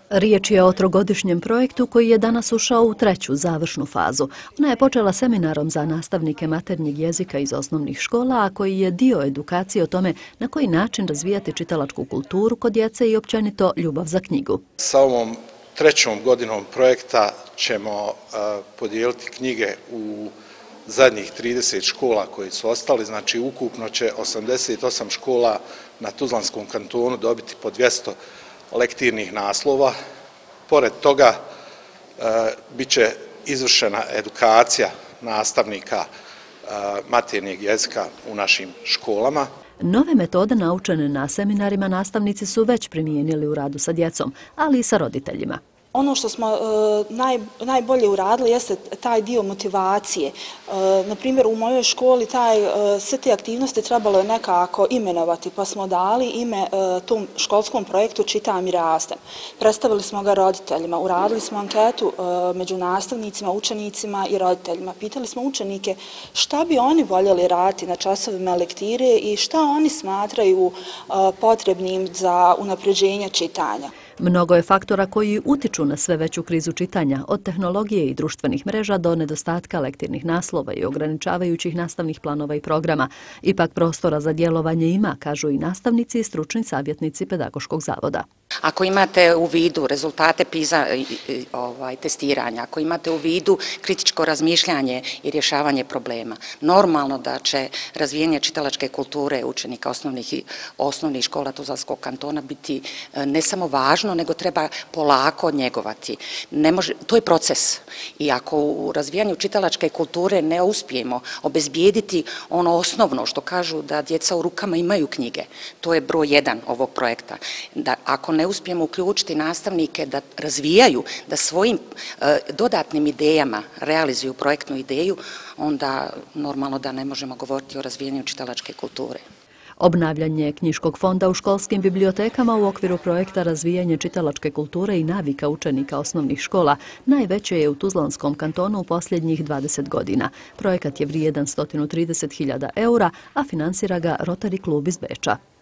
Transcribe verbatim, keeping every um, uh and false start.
Riječ je o trogodišnjem projektu koji je danas ušao u treću završnu fazu. Ona je počela seminarom za nastavnike maternjeg jezika iz osnovnih škola, a koji je dio edukacije o tome na koji način razvijati čitalačku kulturu kod djece i općenito ljubav za knjigu. Sa ovom trećom godinom projekta ćemo podijeliti knjige u zadnjih trideset škola koji su ostali, znači ukupno će osamdeset osam škola na Tuzlanskom kantonu dobiti po dvjesto lektirnih naslova. Pored toga e, bit će izvršena edukacija nastavnika e, maternjeg jezika u našim školama. Nove metode naučene na seminarima nastavnici su već primijenili u radu sa djecom, ali i sa roditeljima. Ono što smo e, naj, najbolje uradili jeste taj dio motivacije. E, na primjer, u mojoj školi taj, e, sve te aktivnosti trebalo je nekako imenovati, pa smo dali ime e, tom školskom projektu Čitam i rastem. Predstavili smo ga roditeljima, uradili smo anketu e, među nastavnicima, učenicima i roditeljima. Pitali smo učenike šta bi oni voljeli raditi na časovima lektire i šta oni smatraju e, potrebnim za unapređenje čitanja. Mnogo je faktora koji utiču na sve veću krizu čitanja, od tehnologije i društvenih mreža do nedostatka lektirnih naslova i ograničavajućih nastavnih planova i programa. Ipak prostora za djelovanje ima, kažu i nastavnici i stručni savjetnici Pedagoškog zavoda. Ako imate u vidu rezultate PISA ovaj, testiranja, ako imate u vidu kritičko razmišljanje i rješavanje problema, normalno da će razvijenje čitalačke kulture učenika osnovnih, osnovnih škola Tuzlanskog kantona biti ne samo važno, nego treba polako njegovati. Ne može, to je proces i ako u razvijanju čitalačke kulture ne uspijemo obezbijediti ono osnovno što kažu da djeca u rukama imaju knjige, to je broj jedan ovog projekta. Da ako ne uspijemo uključiti nastavnike da razvijaju, da svojim e, dodatnim idejama realizuju projektnu ideju, onda normalno da ne možemo govoriti o razvijanju čitalačke kulture. Obnavljanje knjiškog fonda u školskim bibliotekama u okviru projekta Razvijanje čitalačke kulture i navika učenika osnovnih škola najveće je u Tuzlanskom kantonu u posljednjih dvadeset godina. Projekat je vrijedan sto trideset hiljada eura, a finansira ga Rotary klub iz Beča.